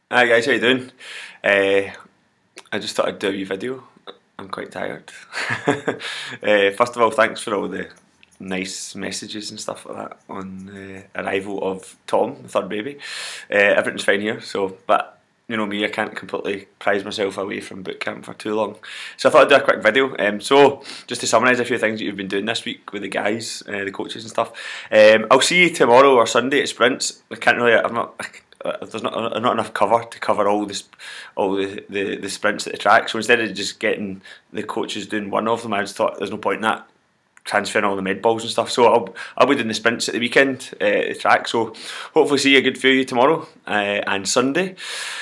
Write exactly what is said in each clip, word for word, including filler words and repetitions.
Hi guys, how you doing? Uh, I just thought I'd do a wee video. I'm quite tired. uh, first of all, thanks for all the nice messages and stuff like that on the arrival of Tom, the third baby. Uh, everything's fine here, so but you know me, I can't completely prize myself away from boot camp for too long. So I thought I'd do a quick video. Um, so just to summarise a few things that you've been doing this week with the guys, uh, the coaches and stuff. Um, I'll see you tomorrow or Sunday at sprints. I can't really. I'm not. Uh, there's not uh, not enough cover to cover all this, all the, the, the sprints at the track. So instead of just getting the coaches doing one of them, I just thought there's no point in that, transferring all the med balls and stuff. So I'll I'll be doing the sprints at the weekend uh, at the track. So hopefully see a good few of you tomorrow uh, and Sunday.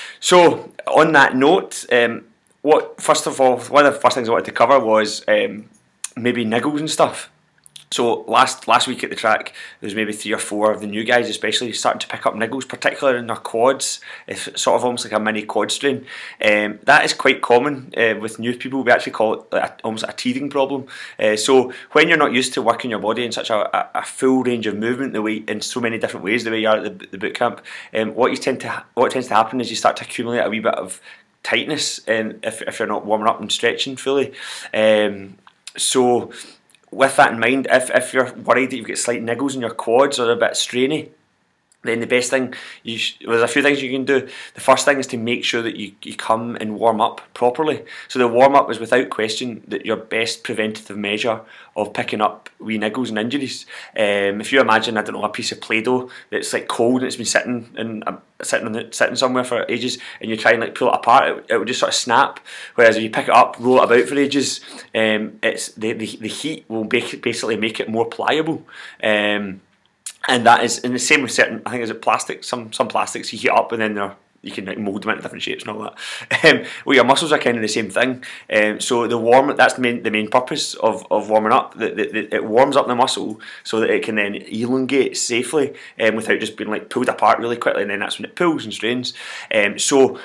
So on that note, um, what first of all, one of the first things I wanted to cover was um, maybe niggles and stuff. So last last week at the track, there was maybe three or four of the new guys, especially starting to pick up niggles, particularly in their quads. It's sort of almost like a mini quad strain. Um, that is quite common uh, with new people. We actually call it like a, almost a teething problem. Uh, so when you're not used to working your body in such a, a, a full range of movement, the way in so many different ways, the way you are at the, the boot camp, um, what you tend to what tends to happen is you start to accumulate a wee bit of tightness, um, if if you're not warming up and stretching fully. Um, so with that in mind, if, if you're worried that you've got slight niggles in your quads or a bit strainy, then the best thing, you sh there's a few things you can do. The first thing is to make sure that you, you come and warm up properly. So the warm up is without question that your best preventative measure of picking up wee niggles and injuries. Um, if you imagine, I don't know, a piece of Play-Doh that's like cold and it's been sitting in, uh, sitting on the, sitting somewhere for ages, and you try and like pull it apart, it, it will just sort of snap. Whereas if you pick it up, roll it about for ages, um, it's the, the the heat will basically make it more pliable. Um, And that is in the same with certain, I think, is it plastic? Some some plastics you heat up and then they're, you can like mould them into different shapes and all that. Um, well, your muscles are kind of the same thing. Um, so the warm, that's the main the main purpose of, of warming up. The, the, the, it warms up the muscle so that it can then elongate safely um, without just being like pulled apart really quickly, and then that's when it pulls and strains. Um, so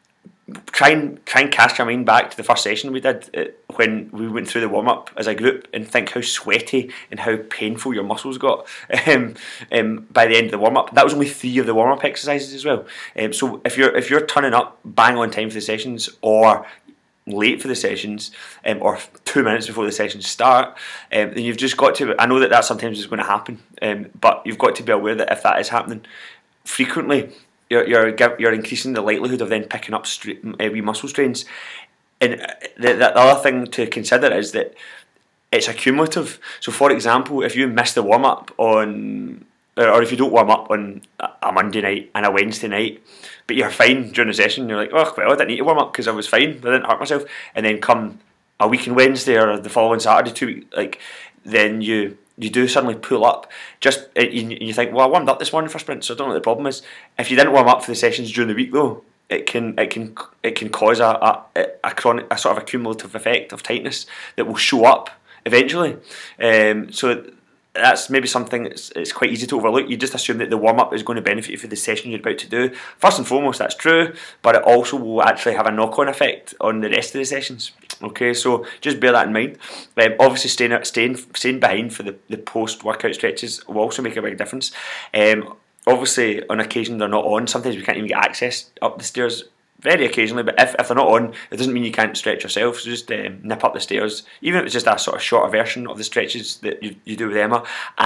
try and try and cast your mind back to the first session we did uh, when we went through the warm up as a group, and think how sweaty and how painful your muscles got um, um, by the end of the warm up. That was only three of the warm up exercises as well. Um, so if you're if you're turning up bang on time for the sessions, or late for the sessions, um, or two minutes before the sessions start, um, then you've just got to. I know that that sometimes is going to happen, um, but you've got to be aware that if that is happening frequently, You're, you're, you're increasing the likelihood of then picking up uh, wee muscle strains. And the, the other thing to consider is that it's accumulative. So for example, if you miss the warm-up on, or if you don't warm up on a Monday night and a Wednesday night, but you're fine during the session, you're like, oh well, I didn't need to warm up because I was fine, I didn't hurt myself, and then come a week on Wednesday or the following Saturday, two weeks, like, then you you do suddenly pull up. Just you, you think, well, I warmed up this morning for sprints, so I don't know what the problem is. If you didn't warm up for the sessions during the week, though, it can it can it can cause a a, a chronic a sort of a cumulative effect of tightness that will show up eventually. Um, so that's maybe something that's it's quite easy to overlook. You just assume that the warm up is going to benefit you for the session you're about to do. First and foremost, that's true, but it also will actually have a knock-on effect on the rest of the sessions. Okay, so just bear that in mind. Um, obviously, staying staying staying behind for the, the post-workout stretches will also make a big difference. Um, obviously, on occasion they're not on. Sometimes we can't even get access up the stairs. Very occasionally, but if, if they're not on, it doesn't mean you can't stretch yourself. So just um, nip up the stairs, even if it's just a sort of shorter version of the stretches that you, you do with Emma.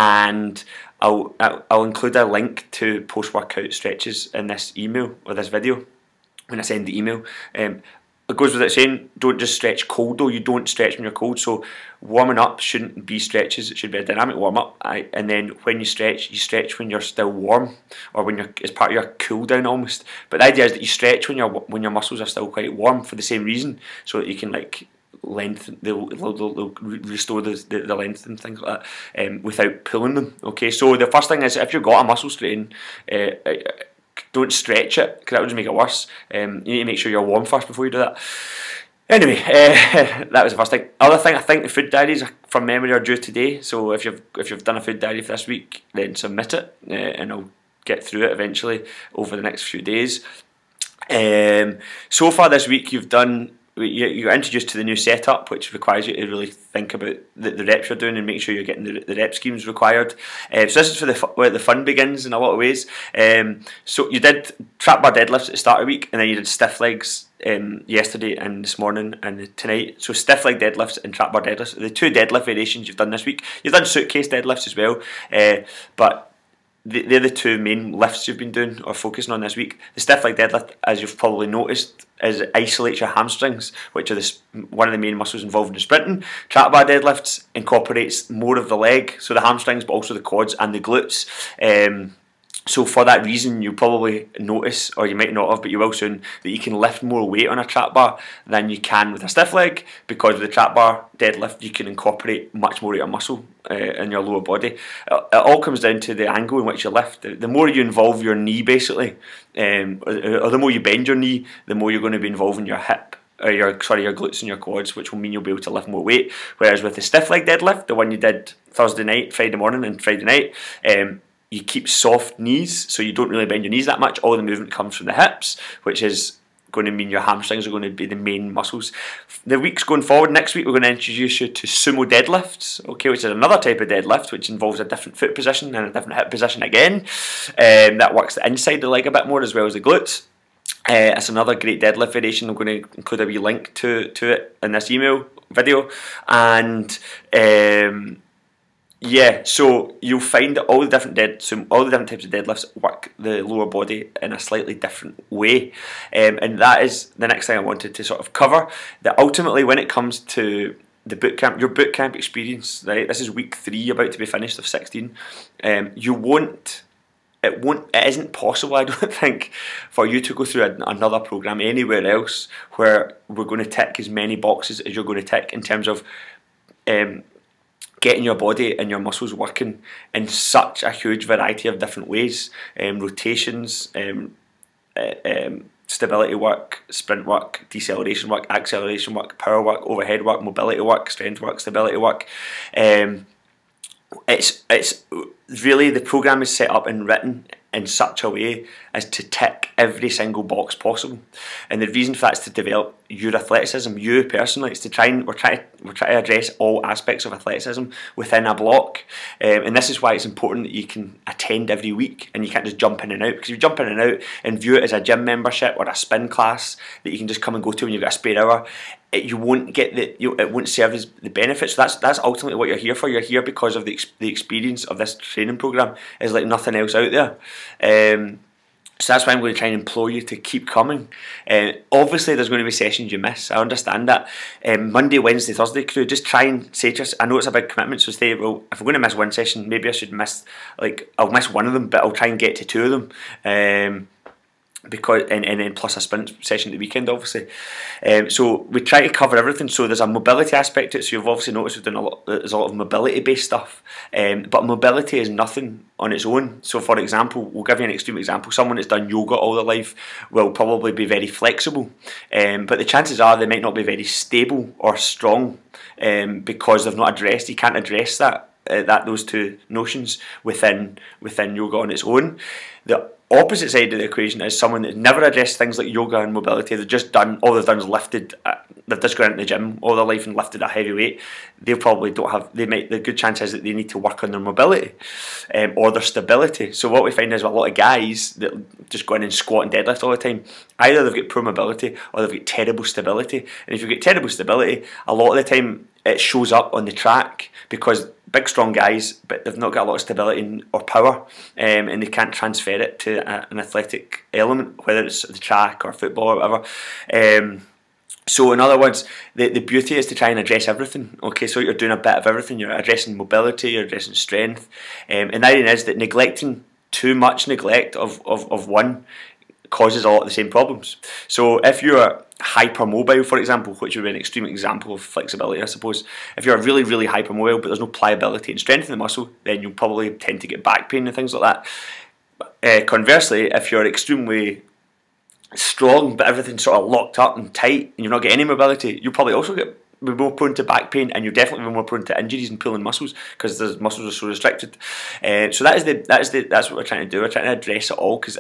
And I'll, I'll I'll include a link to post-workout stretches in this email or this video when I send the email. Um, It goes without saying, don't just stretch cold though. You don't stretch when you're cold. So warming up shouldn't be stretches. It should be a dynamic warm up. And then when you stretch, you stretch when you're still warm, or when you're as part of your cool down almost. But the idea is that you stretch when your when your muscles are still quite warm for the same reason, so that you can like length. They'll, they'll, they'll restore the, the the length and things like that um, without pulling them. Okay. So the first thing is, if you've got a muscle strain, Uh, don't stretch it, because that would just make it worse. Um, you need to make sure you're warm first before you do that. Anyway, uh, that was the first thing. Other thing, I think the food diaries from memory are due today. So if you've if you've done a food diary for this week, then submit it, uh, and I'll get through it eventually over the next few days. Um, so far this week, you've done you, you're introduced to the new setup, which requires you to really think about the, the reps you're doing and make sure you're getting the, the rep schemes required. Uh, so this is for the where the fun begins in a lot of ways. Um, so you did trap bar deadlifts at the start of the week, and then you did stiff legs um, yesterday and this morning and tonight. So stiff leg deadlifts and trap bar deadlifts, the two deadlift variations you've done this week. You've done suitcase deadlifts as well, uh, but they're the two main lifts you've been doing or focusing on this week. The stiff leg deadlift, as you've probably noticed, is it isolates your hamstrings, which are the, one of the main muscles involved in sprinting. Trap bar deadlifts incorporates more of the leg, so the hamstrings, but also the quads and the glutes. Um, So for that reason, you'll probably notice, or you might not have, but you will soon, that you can lift more weight on a trap bar than you can with a stiff leg, because with the trap bar deadlift you can incorporate much more of your muscle uh, in your lower body. It, it all comes down to the angle in which you lift. The, the more you involve your knee, basically, um, or, or the more you bend your knee, the more you're going to be involving your hip. Or your sorry, your glutes and your quads, which will mean you'll be able to lift more weight. Whereas with the stiff leg deadlift, the one you did Thursday night, Friday morning, and Friday night, um, you keep soft knees, so you don't really bend your knees that much. All the movement comes from the hips, which is going to mean your hamstrings are going to be the main muscles. The weeks going forward, next week we're going to introduce you to sumo deadlifts, okay, which is another type of deadlift, which involves a different foot position and a different hip position again. Um, that works the inside of the leg a bit more as well as the glutes. Uh, it's another great deadlift variation. I'm going to include a wee link to, to it in this email video. And um, yeah, so you'll find that all the different dead, so all the different types of deadlifts work the lower body in a slightly different way, um, and that is the next thing I wanted to sort of cover. That ultimately, when it comes to the boot camp, your boot camp experience, right? This is week three, about to be finished of sixteen. Um, you won't. It won't. It isn't possible, I don't think, for you to go through a, another program anywhere else where we're going to tick as many boxes as you're going to tick in terms of um, getting your body and your muscles working in such a huge variety of different ways. Um, rotations, um, uh, um, stability work, sprint work, deceleration work, acceleration work, power work, overhead work, mobility work, strength work, stability work. Um, it's it's really, the program is set up and written in such a way as to tick every single box possible, and the reason for that is to develop your athleticism, you personally. It's to try and we're trying we're trying to address all aspects of athleticism within a block, um, and this is why it's important that you can attend every week and you can't just jump in and out. Because if you jump in and out and view it as a gym membership or a spin class that you can just come and go to when you've got a spare hour, it, you won't get the you, it won't serve as the benefits. So that's that's ultimately what you're here for. You're here because of the ex the experience of this training program is like nothing else out there. Um, So that's why I'm going to try and implore you to keep coming. Uh, obviously, there's going to be sessions you miss. I understand that. Um, Monday, Wednesday, Thursday crew, just try and say to us, I know it's a big commitment, so say, well, if I'm going to miss one session, maybe I should miss, like, I'll miss one of them, but I'll try and get to two of them. Um, because and, and then plus a sprint session at the weekend, obviously. Um, so we try to cover everything. So there's a mobility aspect to it. So you've obviously noticed we've done a lot. There's a lot of mobility based stuff, um, but mobility is nothing on its own. So for example, we'll give you an extreme example. Someone that's done yoga all their life will probably be very flexible, um, but the chances are they might not be very stable or strong, um, because they've not addressed. You can't address that uh, that those two notions within within yoga on its own. The opposite side of the equation is someone that's never addressed things like yoga and mobility. They've just done, all they've done is lifted, uh, they've just gone into the gym all their life and lifted a heavy weight. They probably don't have, they might, the good chance is that they need to work on their mobility um, or their stability. So what we find is a lot of guys that just go in and squat and deadlift all the time, either they've got poor mobility or they've got terrible stability. And if you've got terrible stability, a lot of the time it shows up on the track, because big strong guys, but they've not got a lot of stability or power, um, and they can't transfer it to a, an athletic element, whether it's the track or football or whatever. Um, so in other words, the, the beauty is to try and address everything. Okay, so you're doing a bit of everything. You're addressing mobility, you're addressing strength, um, and the idea is that neglecting too much neglect of, of, of one causes a lot of the same problems. So if you're hypermobile, for example, which would be an extreme example of flexibility, I suppose, if you're really, really hypermobile but there's no pliability and strength in the muscle, then you'll probably tend to get back pain and things like that. Uh, conversely, if you're extremely strong but everything's sort of locked up and tight and you're not getting any mobility, you'll probably also get be more prone to back pain, and you'll definitely be more prone to injuries and pulling muscles, because the muscles are so restricted. Uh, so that is the that is the that's what we're trying to do. We're trying to address it all, because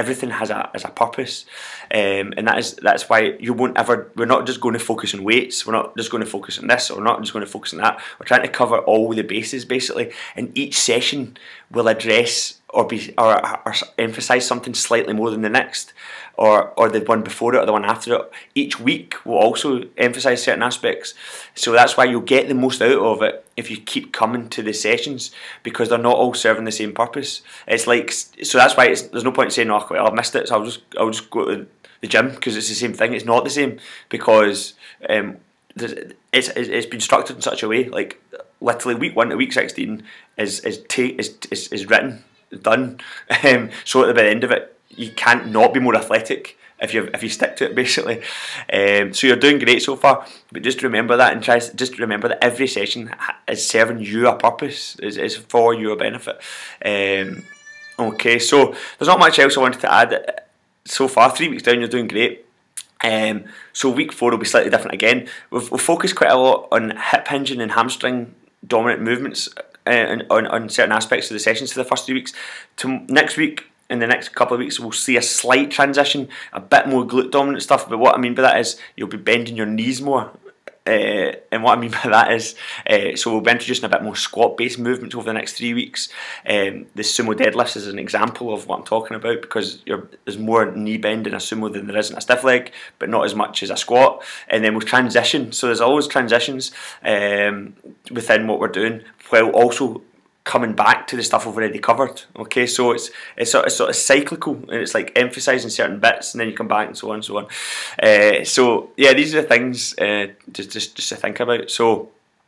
everything has a has a purpose, um, and that is that's why you won't ever. We're not just going to focus on weights. We're not just going to focus on this. Or we're not just going to focus on that. We're trying to cover all the bases basically, and each session will address or be or, or emphasise something slightly more than the next, or or the one before it or the one after it. Each week will also emphasise certain aspects. So that's why you'll get the most out of it if you keep coming to the sessions, because they're not all serving the same purpose. It's like, so that's why it's, there's no point in saying, oh well, I've missed it, so I'll just I'll just go to the gym because it's the same thing. It's not the same, because um, it's it's been structured in such a way, like literally week one to week sixteen is is ta is, is is written, done. Um, so at the end of it, you can't not be more athletic if you if you stick to it basically. Um, so you're doing great so far, but just remember that, and try just remember that every session is serving you a purpose, is is for your benefit. Um, okay, so there's not much else I wanted to add so far. Three weeks down, you're doing great. Um, so week four will be slightly different again. We've, we've focused quite a lot on hip hinging and hamstring dominant movements uh, on, on certain aspects of the sessions for the first three weeks. To next week, in the next couple of weeks, we'll see a slight transition, a bit more glute dominant stuff. But what I mean by that is you'll be bending your knees more. Uh, and what I mean by that is, uh, so we'll be introducing a bit more squat-based movements over the next three weeks. Um, the sumo deadlifts is an example of what I'm talking about, because you're, there's more knee bend in a sumo than there is in a stiff leg, but not as much as a squat. And then we'll transition. So there's always transitions um, within what we're doing, while also coming back to the stuff we've already covered. Okay, so it's it's sort of, sort of cyclical, and it's like emphasising certain bits, and then you come back and so on and so on. Uh, so yeah, these are the things uh, just, just just to think about. So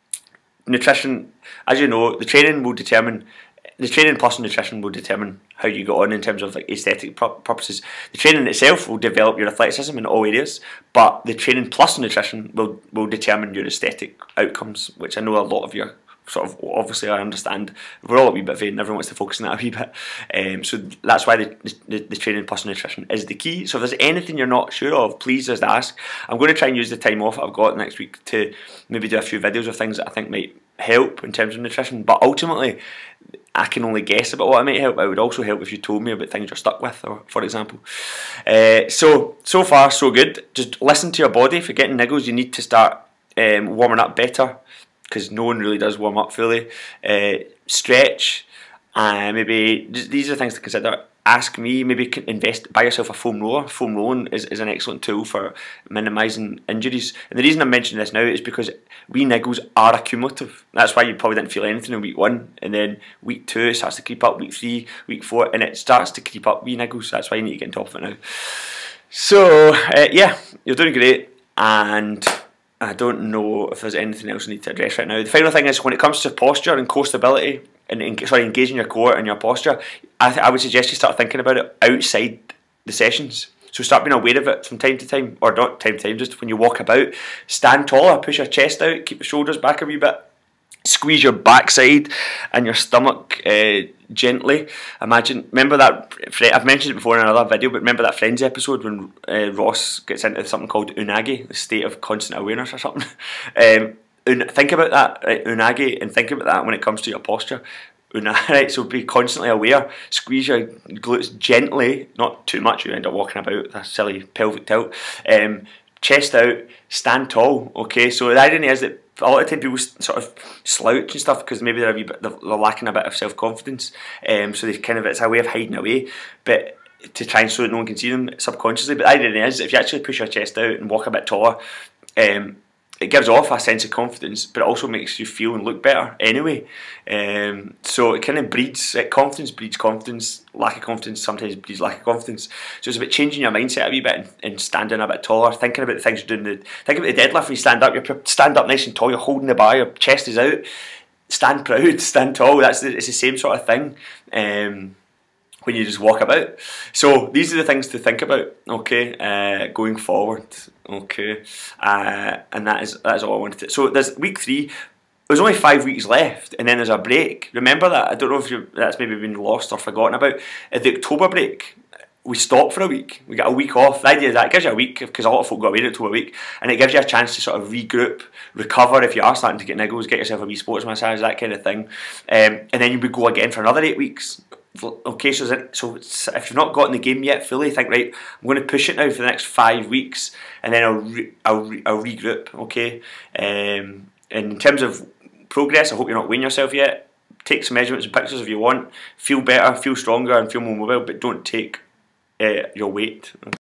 nutrition, as you know, the training will determine. The training plus nutrition will determine how you go on in terms of like aesthetic purposes. The training itself will develop your athleticism in all areas, but the training plus nutrition will will determine your aesthetic outcomes, which I know a lot of your sort of, obviously I understand we're all a wee bit vain, everyone wants to focus on that a wee bit, um, so that's why the, the, the training plus nutrition is the key. So if there's anything you're not sure of, please just ask. I'm going to try and use the time off I've got next week to maybe do a few videos of things that I think might help in terms of nutrition, but ultimately I can only guess about what might help. It would also help if you told me about things you're stuck with, or for example. Uh, so, so far so good. Just listen to your body. If you're getting niggles, you need to start um, warming up better, because no one really does warm up fully. Uh, stretch, uh, maybe these are things to consider. Ask me, maybe invest, buy yourself a foam roller. Foam rolling is, is an excellent tool for minimising injuries. And the reason I'm mentioning this now is because wee niggles are accumulative. That's why you probably didn't feel anything in week one, and then week two it starts to creep up, week three, week four, and it starts to creep up wee niggles. That's why you need to get on top of it now. So uh, yeah, you're doing great, and I don't know if there's anything else I need to address right now. The final thing is, when it comes to posture and core stability, and, and sorry, engaging your core and your posture, I, th I would suggest you start thinking about it outside the sessions. So start being aware of it from time to time, or not time to time, just when you walk about. Stand taller, push your chest out, keep your shoulders back a wee bit. Squeeze your backside and your stomach uh, gently. Imagine, remember that, I've mentioned it before in another video, but remember that Friends episode when uh, Ross gets into something called unagi, the state of constant awareness or something. Um, think about that, right, unagi, and think about that when it comes to your posture. Right, so be constantly aware. Squeeze your glutes gently, not too much, you end up walking about with a silly pelvic tilt. Um, chest out, stand tall. Okay, so the irony is that a lot of time people sort of slouch and stuff because maybe they're a wee bit, they're lacking a bit of self confidence. Um, so they kind of, it's a way of hiding away, but to try and so that no one can see them subconsciously. But the irony is, if you actually push your chest out and walk a bit taller, um, it gives off a sense of confidence, but it also makes you feel and look better anyway. Um, so it kind of breeds, like, confidence breeds confidence, lack of confidence sometimes breeds lack of confidence. So it's about changing your mindset a wee bit and, and standing a bit taller, thinking about the things you're doing. The, think about the deadlift when you stand up, you stand up nice and tall, you're holding the bar, your chest is out, stand proud, stand tall. That's the, it's the same sort of thing. Um, when you just walk about. So these are the things to think about, okay, uh, going forward, okay, uh, and that is that is all I wanted to. So there's week three. There's only five weeks left, and then there's a break. Remember that? I don't know if you that's maybe been lost or forgotten about. At the October break, we stop for a week. We get a week off. The idea is that it gives you a week, because a lot of folk go away at October week, and it gives you a chance to sort of regroup, recover if you are starting to get niggles, get yourself a wee sports massage, that kind of thing, um, and then you would go again for another eight weeks. Okay, so, it, so it's, if you've not gotten the game yet fully, think, right, I'm going to push it now for the next five weeks, and then I'll re, I'll, re, I'll regroup. Okay, um, and in terms of progress, I hope you're not weighing yourself yet. Take some measurements and pictures if you want. Feel better, feel stronger, and feel more mobile, but don't take uh, your weight.